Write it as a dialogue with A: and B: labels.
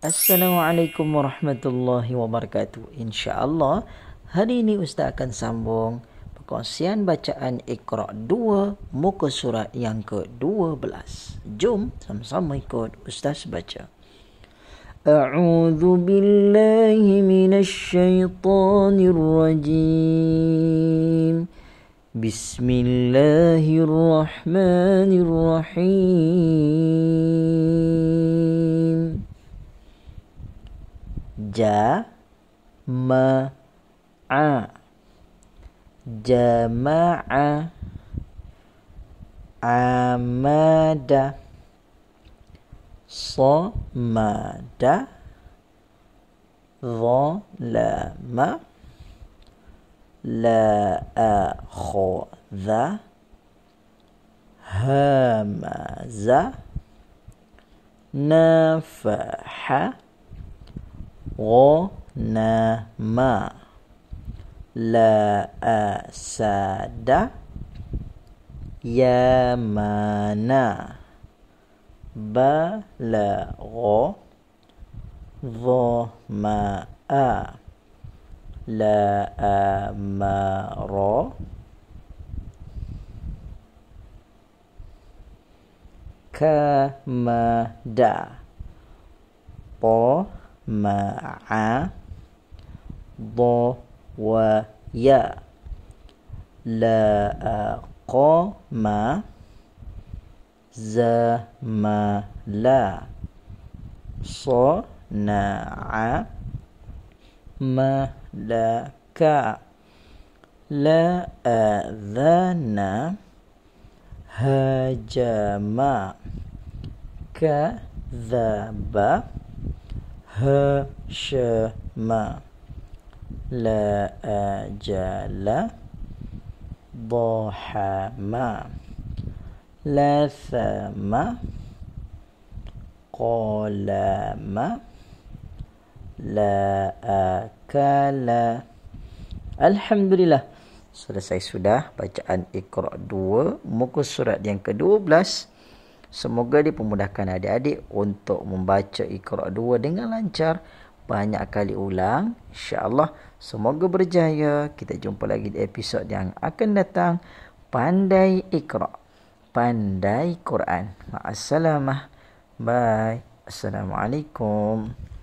A: Assalamualaikum warahmatullahi wabarakatuh. InsyaAllah hari ini Ustaz akan sambung perkongsian bacaan Iqra' 2 muka surat yang ke-12. Jom sama-sama ikut Ustaz baca. A'udzu billahi minasy syaithanir rajim. Bismillahirrahmanirrahim. Jama'a, jama'a, amada, somada, zalama, la akhadha, hamaza, nafaha, ghanama, la asada, yamana, balagha, dhama'a, la amara, kamada, ma'a, dhawaya, laqama, zamala, sana'a, malaka, la'adhana, hajama, kadzaba, hashama, la ajala, dhahama, lathama, qalama, la akala. Alhamdulillah, selesai sudah bacaan Iqra' 2 muka surat yang ke-12. Semoga dipermudahkan adik-adik untuk membaca Iqra' 2 dengan lancar, banyak kali ulang. InsyaAllah semoga berjaya. Kita jumpa lagi di episod yang akan datang. Pandai Iqra', pandai Quran. Ma'assalamah. Bye. Assalamualaikum.